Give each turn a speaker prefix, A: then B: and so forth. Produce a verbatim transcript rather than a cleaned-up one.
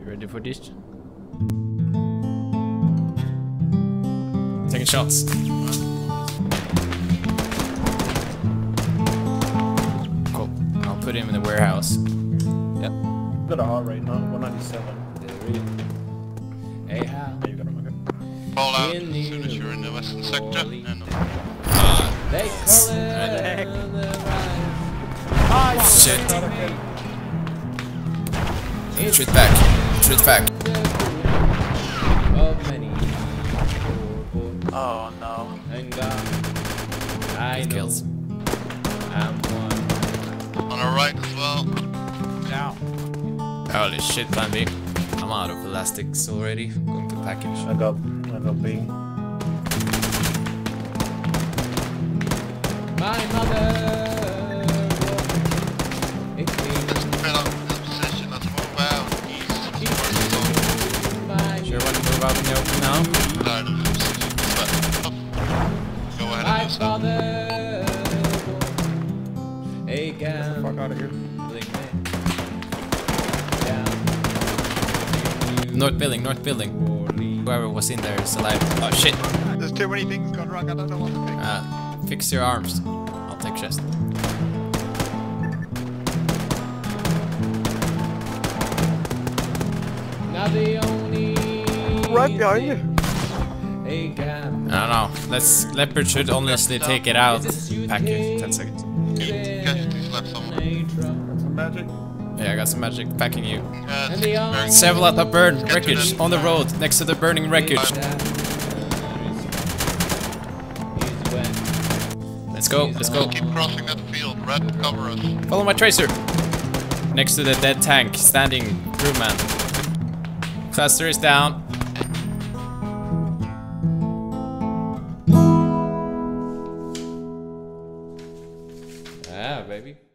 A: Ready for this? Taking shots. Cool. I'll put him in the warehouse. Yep.
B: Got a heart rate now, one ninety-seven.
A: Hey, how?
B: Yeah, you got him, okay.
C: Fall out as soon as you're in the western sector. And,
A: Ah,
D: They call it the
B: Ah,
A: shit.
D: It's
A: Shoot back. Shoot back.
D: of many.
C: oh no.
D: And God, I know
A: Kills.
D: I'm one.
C: On our right as well.
B: Now.
A: Holy shit, plan B. I'm out of elastics already. Going to package.
B: I got, I got B.
D: My mother. It
C: Let's fill up this position. Let's move out east.
D: my
A: Sure want to move out in the open now?
C: Tired of this position. But, oh. Go ahead
D: My
C: and do so.
D: father. A
B: Fuck out of here.
D: gambling man. Down.
A: North building, north building. Whoever was in there is alive. Oh shit.
C: There's too many things gone wrong. I don't know what to pick.
A: Uh, fix your arms. I'll take chest.
D: Now the only
C: Right behind you.
D: a gambling.
A: I don't know. Let's leopard should honestly take it out. Package. Ten seconds.
C: Casualties left somewhere.
B: Some magic.
A: Yeah, I got some magic packing you.
C: Uh,
D: And the only
A: Several at the burn
C: Get to
A: wreckage
C: them.
A: on the road next to the burning wreckage. Let's go. Let's go.
C: Keep crossing that field. Red, cover us.
A: Follow my tracer. Next to the dead tank, standing crewman. Cluster is down.
D: Ah, baby.